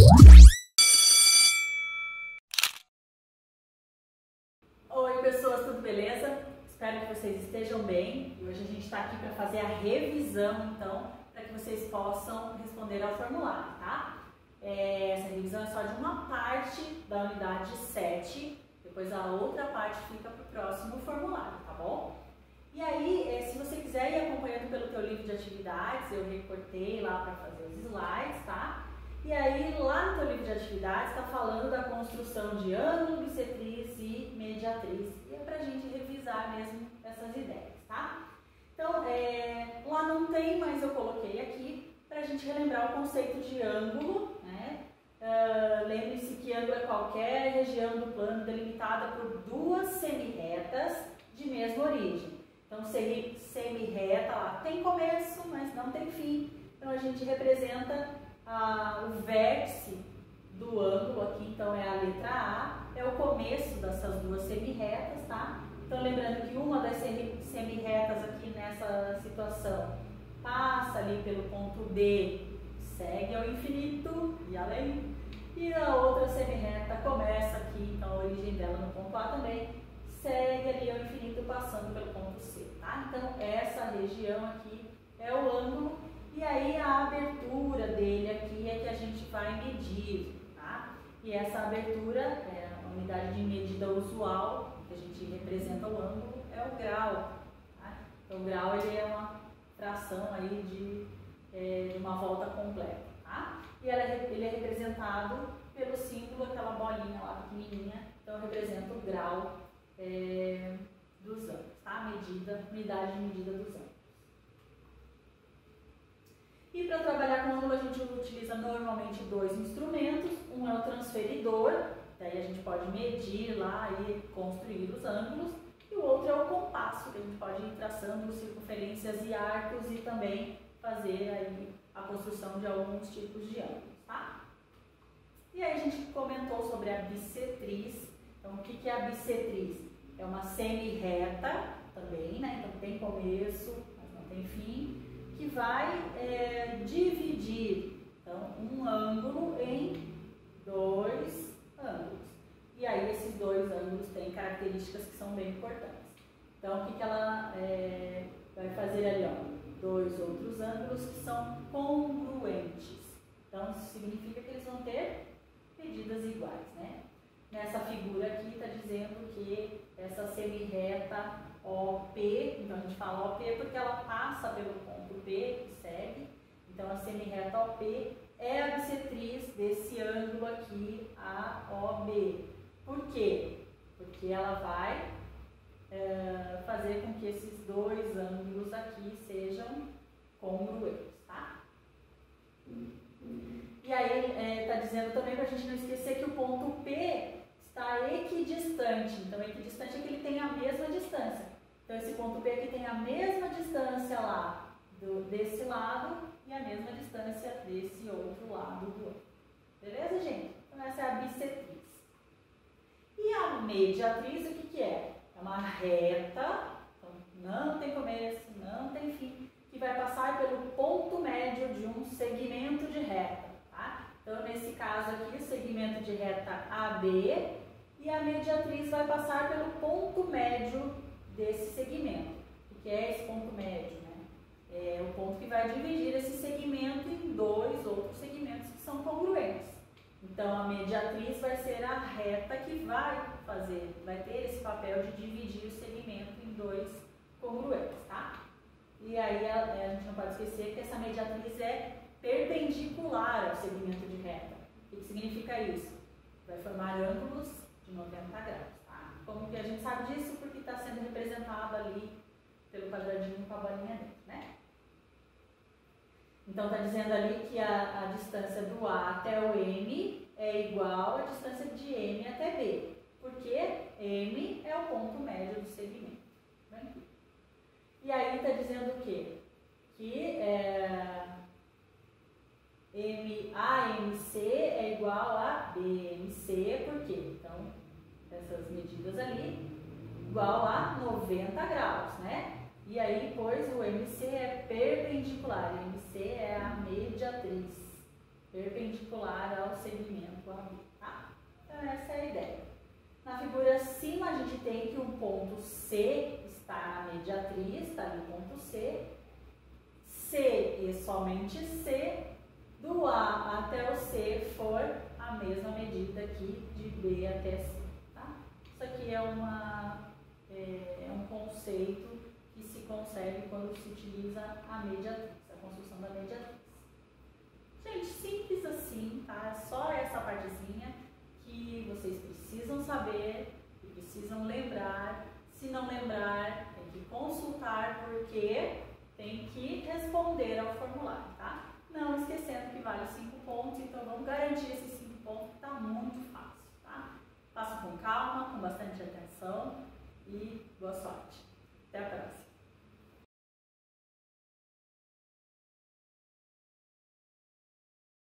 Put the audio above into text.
Oi pessoas, tudo beleza? Espero que vocês estejam bem. E hoje a gente está aqui para fazer a revisão, então, para que vocês possam responder ao formulário, tá? Essa revisão é só de uma parte da unidade 7, depois a outra parte fica para o próximo formulário, tá bom? E aí, se você quiser ir acompanhando pelo teu livro de atividades, eu recortei lá para fazer os slides, tá? E aí, lá no teu livro de atividades, está falando da construção de ângulo, bissetriz e mediatriz. E é para a gente revisar mesmo essas ideias, tá? Então, lá não tem, mas eu coloquei aqui para a gente relembrar o conceito de ângulo, né? Lembre-se que ângulo é qualquer região do plano delimitada por duas semirretas de mesma origem. Então, semirreta lá tem começo, mas não tem fim. Então, a gente representa o vértice do ângulo aqui, então é a letra A, é o começo dessas duas semirretas, tá? Então, lembrando que uma das semirretas aqui nessa situação passa ali pelo ponto D, segue ao infinito e além, e a outra semirreta começa aqui, então a origem dela no ponto A também, segue ali ao infinito passando pelo ponto C, tá? Então, essa região aqui é o ângulo, e aí a abertura dele aqui é que a gente vai medir, tá? E essa abertura, a unidade de medida usual, que a gente representa o ângulo, é o grau, tá? Então, o grau ele é uma fração aí de uma volta completa, tá? E ele é representado pelo símbolo, aquela bolinha lá pequenininha, então representa o grau dos ângulos, tá? Unidade de medida dos ângulos. E para trabalhar com ângulo a gente utiliza normalmente dois instrumentos, um é o transferidor, daí a gente pode medir lá e construir os ângulos, e o outro é o compasso, que a gente pode ir traçando circunferências e arcos e também fazer aí a construção de alguns tipos de ângulos, tá? E aí a gente comentou sobre a bissetriz. Então, o que é a bissetriz? É uma semirreta também, né? Então tem começo, mas não tem fim, que vai dividir então, um ângulo em dois ângulos. E aí esses dois ângulos têm características que são bem importantes. Então, o que ela vai fazer ali? Ó, dois outros ângulos que são congruentes. Então, isso significa que eles vão ter medidas iguais, né? Nessa figura aqui está dizendo que essa semirreta OP, então a gente fala OP porque ela passa pelo ponto P e segue. Então, a semirreta OP é a bissetriz desse ângulo aqui, AOB. Por quê? Porque ela vai fazer com que esses dois ângulos aqui sejam congruentes, tá? E aí está dizendo também para a gente não esquecer que o ponto P está equidistante. Então, equidistante é que ele tem a mesma distância. Então, esse ponto P aqui tem a mesma distância lá desse lado e a mesma distância desse outro lado do ângulo. Beleza, gente? Então, essa é a bissetriz. E a mediatriz, o que é? É uma reta, então não tem começo, não tem fim, que vai passar pelo ponto médio de um segmento de reta, tá? Então, nesse caso aqui, o segmento de reta AB, e a mediatriz vai passar pelo ponto médio desse segmento. O que é esse ponto médio, né? É o ponto que vai dividir esse segmento em dois outros segmentos que são congruentes. Então, a mediatriz vai ser a reta que vai ter esse papel de dividir o segmento em dois congruentes, tá? E aí, a gente não pode esquecer que essa mediatriz é perpendicular ao segmento de reta. O que significa isso? Vai formar ângulos de 90 graus, tá? Como que a gente sabe disso? Porque está sendo representado ali pelo quadradinho com a bolinha dentro, né? Então, está dizendo ali que a distância do A até o M é igual à distância de M até B, porque M é o ponto médio do segmento. Né? E aí está dizendo o quê? Que AMC é igual a BMC, por quê? Então, essas medidas ali, igual a 90 graus, né? E aí, pois, o MC é perpendicular, o MC é a mediatriz, perpendicular ao segmento ponto C está na mediatriz, está ali o ponto C. C e somente C, do A até o C for a mesma medida aqui de B até C. Tá? Isso aqui é um conceito que se consegue quando se utiliza a mediatriz, a construção da mediatriz. Gente, simples assim, tá? É só essa partezinha que vocês precisam saber e precisam lembrar. Se não lembrar, tem que consultar porque tem que responder ao formulário, tá? Não esquecendo que vale 5 pontos, então vamos garantir esses 5 pontos que está muito fácil, tá? Faça com calma, com bastante atenção e boa sorte. Até a próxima!